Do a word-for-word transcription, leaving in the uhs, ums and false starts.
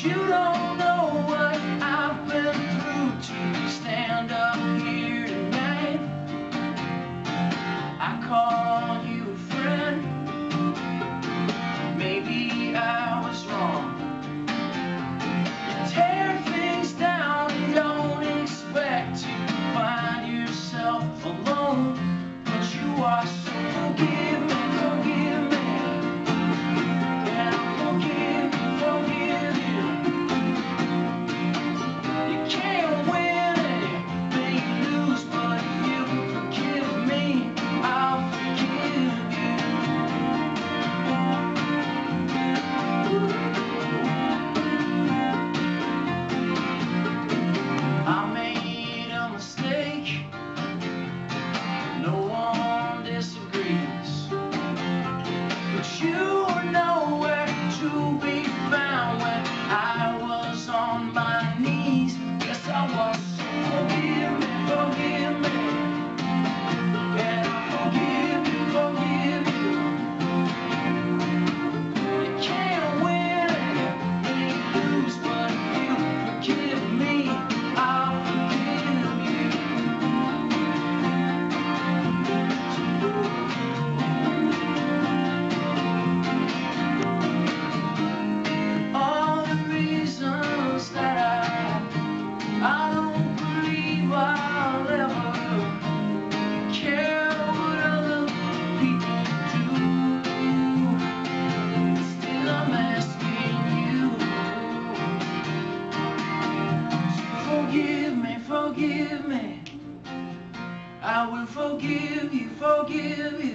you don't know what I've been through to stand up here tonight. I call you a friend. Maybe I was wrong. You tear things down and don't expect to find yourself alone, but you are so forgive me, forgive me. Yeah, forgive me, forgive you. You can't win anything you lose, but if you forgive me, I'll forgive you. I made a mistake, no one disagrees, but you were nowhere to be found when I was on my knees. Yes, I was. Forgive me, forgive me. Yeah, forgive you, forgive you. You can't win anything you lose, but if you forgive me, I'll forgive you. All the reasons that I I don't believe I'll ever care what other people do. Still I'm asking you to forgive me, forgive me. I will forgive you, forgive you.